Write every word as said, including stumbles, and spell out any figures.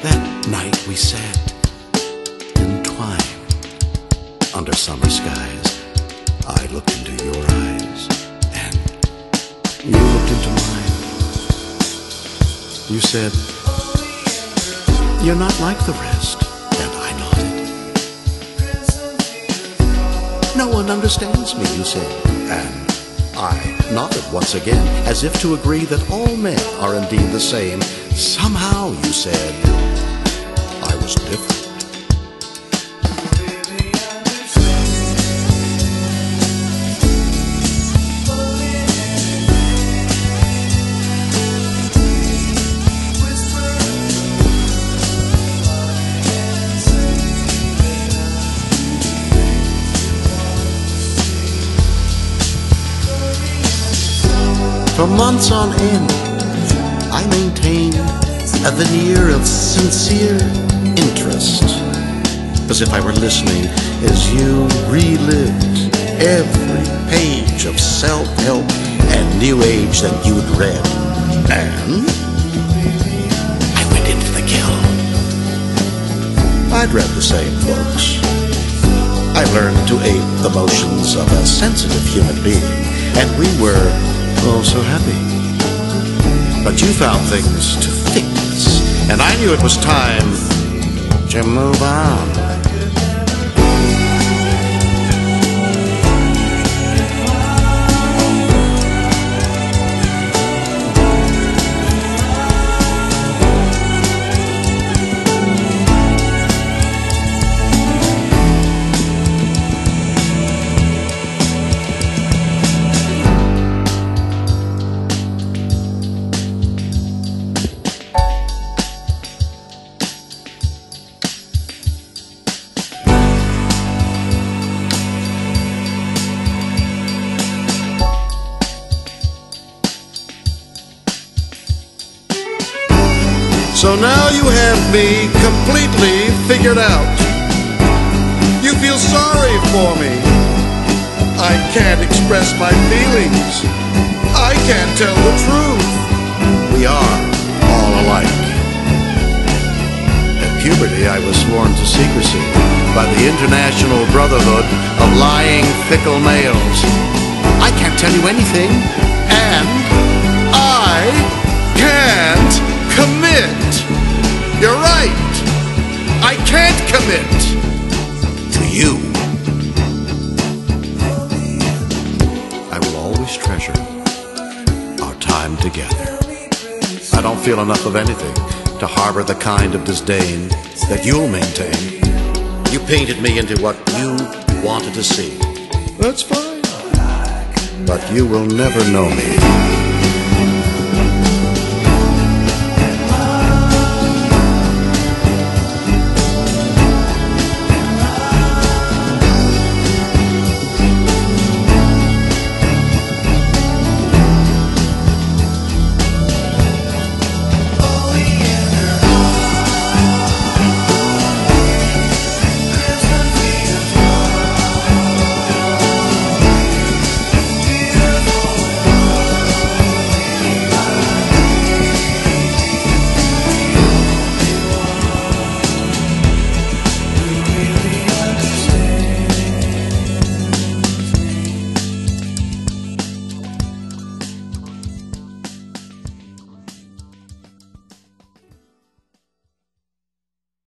That night we sat entwined under summer skies. I looked into your eyes, and you looked into mine. You said, "You're not like the rest," and I nodded. "No one understands me," you said, and I nodded once again, as if to agree that all men are indeed the same. Somehow, you said, I was different. For months on end, I maintained a veneer of sincere interest, as if I were listening as you relived every page of self-help and New Age that you'd read. And I went into the kiln. I'd read the same books. I learned to ape the motions of a sensitive human being, and we were oh, so happy. But you found things to fix, and I knew it was time to move on. So now you have me completely figured out. You feel sorry for me. I can't express my feelings. I can't tell the truth. We are all alike. At puberty, I was sworn to secrecy by the International Brotherhood of Lying Fickle Males. I can't tell you anything, and I can't commit. You're right. I can't commit to you. I will always treasure our time together. I don't feel enough of anything to harbor the kind of disdain that you'll maintain. You painted me into what you wanted to see. That's fine. But you will never know me